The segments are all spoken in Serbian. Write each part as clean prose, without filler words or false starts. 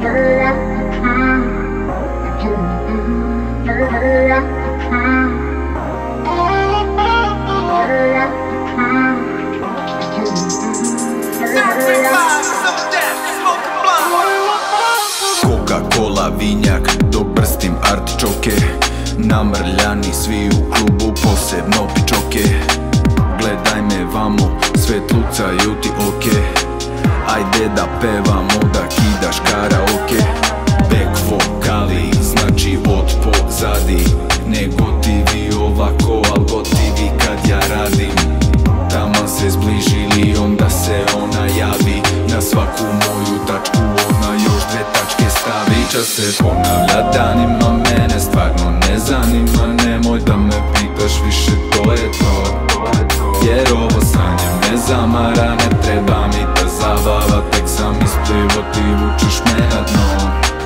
Coca-Cola, vinjak, dok brstim artičoke. Namrljani svi u klubu, posebno pičoke. Gledaj me vamo, svetlucaju ti oke. Ajde da pevamo, da kidaš karaoke. Back vokali, znači od pozadi. Ne gotivi ovako, al gotivi kad ja radim. Taman se zbližili, onda se ona javi. Na svaku moju tačku ona još dve tačke stavi. Priča se ponavlja danima, mene stvarno ne zanima. Nemoj da me pitaš više, to je to. Jer ovo sanje me zamara, ne treba mi ta zabava. Tek sam isplivo, ti vučeš me na dno.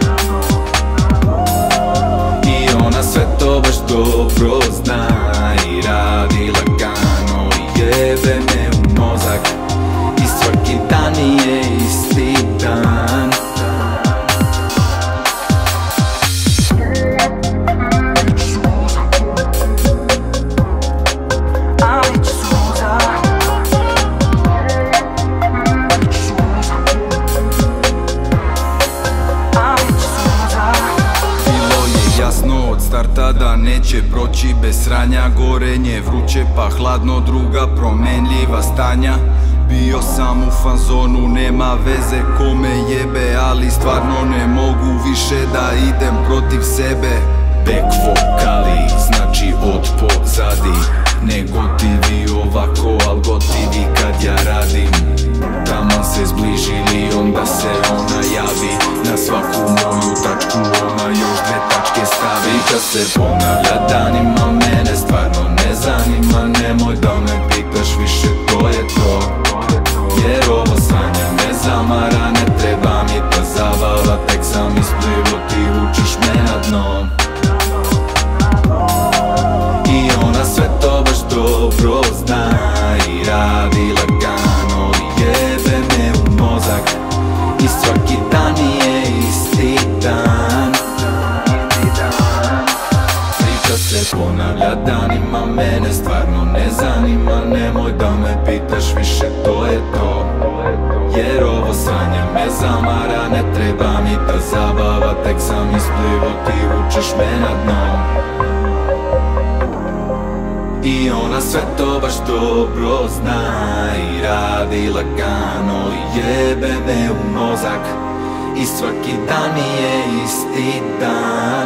I ona sve to baš dobro zna i radi lagano i jebe me u mozak. I svaki dan je isti dan. Starta da neće proći bez sranja. Gorenje vruće pa hladno, druga promenljiva stanja. Bio sam u fanzonu, nema veze kome jebe. Ali stvarno ne mogu više da idem protiv sebe. Back vokali, znači od pozadi. Ne gotivi ovako, al gotivi kad ja radim. Taman se zbližili, onda se ona javi. Na svaku moju tačku ona još dve tačke stavi. Priča se ponavlja danima, mene stvarno ne zanima. Nemoj da me pitaš više, to je to. Jer ovo sanje me zamara, ne treba mi ta zabava. Tek sam isplivo, ti vučeš me na dno. I ona sve to baš dobro zna i radi lagano i jebe me u mozak. I svaki dan je isti dan. Priča se ponavlja danima, mene stvarno ne zanima. Nemoj da me pitaš više, to je to. Jer ovo sanje me zamara, ne treba mi ta zabava. Tek sam isplivo, ti vučeš me na dno. I ona sve to baš dobro zna i radi lagano i jebe me u mozak. I svaki dan je isti dan.